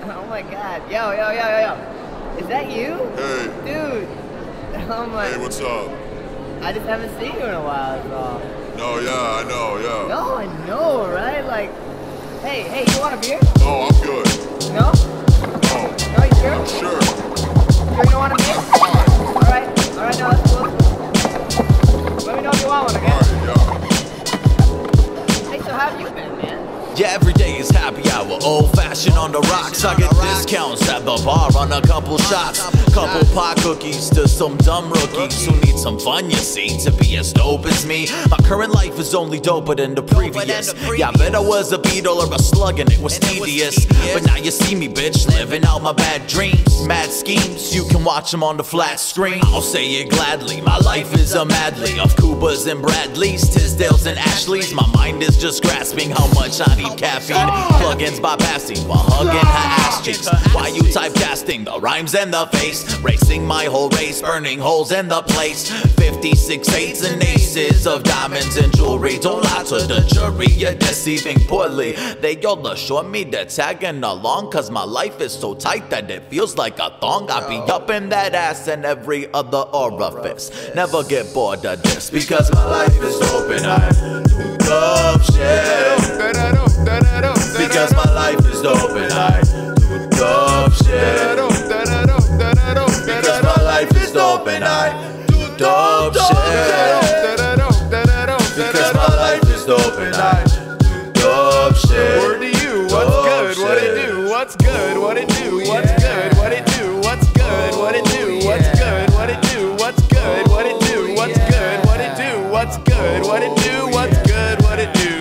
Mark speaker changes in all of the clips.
Speaker 1: Oh my god. Yo. Is that you?
Speaker 2: Hey.
Speaker 1: Dude. Oh my.
Speaker 2: Hey, what's up?
Speaker 1: I just haven't seen you in a while, that's all.
Speaker 2: No, yeah, I know, yeah.
Speaker 1: No, I know, right? Like, hey, you want a beer?
Speaker 2: No, I'm good.
Speaker 1: No?
Speaker 2: No.
Speaker 1: No, you sure?
Speaker 2: I'm sure.
Speaker 1: Sure you don't want a beer? Alright, no, that's cool. Let me know if you want one, okay?
Speaker 2: Alright, yeah.
Speaker 1: Hey, so how have you been, man?
Speaker 3: Yeah, every day is happy hour, old-fashioned on the rocks. I get discounts at the bar on a couple shots. Couple pot cookies to some dumb rookies who need some fun, you see, to be as dope as me. My current life is only doper than the previous. Yeah, I bet I was a beetle or a slug and it was tedious. But now you see me, bitch, living out my bad dreams. Mad schemes, you can watch them on the flat screen. I'll say it gladly, my life is a medley of Coopers and Bradleys, Tisdales and Ashleys. My mind is just grasping how much I need caffeine. Plugins bypassing while hugging her ass cheeks. Why you typecasting the rhymes and the face? Racing my whole race, burning holes in the place. 56 eights and aces of diamonds and jewelry. Don't lie to the jury, you're deceiving poorly. They all assure me they're tagging along, cause my life is so tight that it feels like a thong. I be up in that ass and every other orifice. Never get bored of this, because my life is dope and I do dope shit. Because my life is dope and I do dope shit. Because my life is dope and I do dope shit. Because my life is dope and I do dope shit.
Speaker 4: Word to you, what's good, what it do, what's good, what it do, what's good, what it do, what's good, what it do, what's good, what it do, what's good, what it do, what's good, what it do, what's good, what it do, what's good, what it do.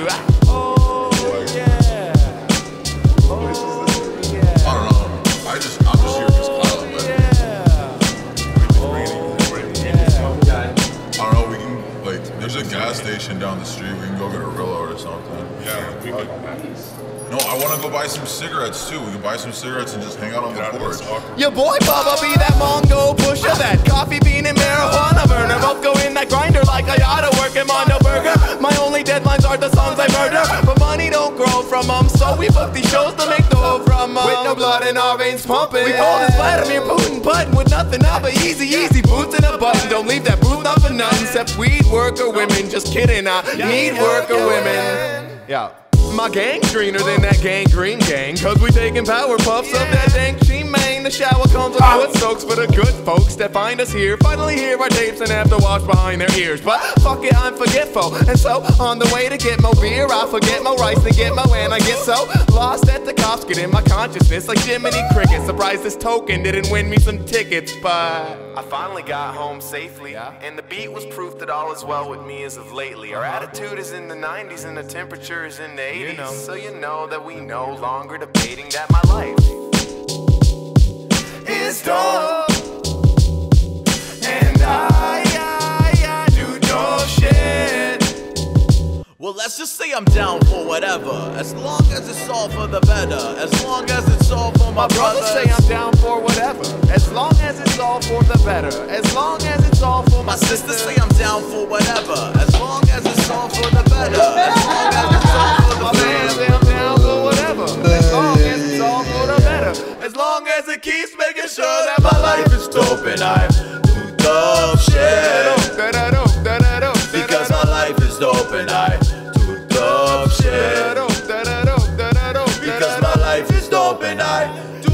Speaker 2: There's a gas station down the street. We can go get a Rillo or something. Yeah, we could. No, I want to go buy some cigarettes too. We can buy some cigarettes and just hang out on the porch.
Speaker 4: Your boy Bubba be that Mongo pusher, that coffee bean and marijuana burner. Both go in that grinder like I oughta work in Mondo Burger. My only deadlines are the songs I murder, but money don't grow from them, so we book these shows to make dough from them. With no blood in our veins pumping, we call this Vladimir Putin button with nothing but easy boots and a button. Don't leave that booth up for nothing except weed worker women. Just kidding, I need worker women. Yeah. My gang's greener than that gangrene gang, cause we taking power puffs of that dank she main. The shower comes with good soaks for the good folks that find us here. Finally hear our tapes and have to wash behind their ears. But fuck it, I'm forgetful, and so on the way to get more beer, I forget more rice and get more, and I get so lost that the cops get in my consciousness like Jiminy Cricket. Surprised this token didn't win me some tickets, but I finally got home safely, and the beat was proof that all is well with me as of lately. Our attitude is in the 90s and the temperature is in the 80s. So you know that we no longer debating that my life is dope, and I do dope shit.
Speaker 3: Well, let's just say I'm down for whatever, as long as it's all for the better, as long as it's all for my brothers.
Speaker 4: Say I'm down for whatever, as long as it's all for the better, as long as it's all for my
Speaker 3: sisters. Say I'm down for whatever, as long as it's all for the better, as long as it's all for the better.
Speaker 4: I'm down for whatever, as long as it's all for the better, as long as it keeps making sure that my life is dope and I do dope shit. Because my life is dope and I do dope shit. Because my life is dope and I do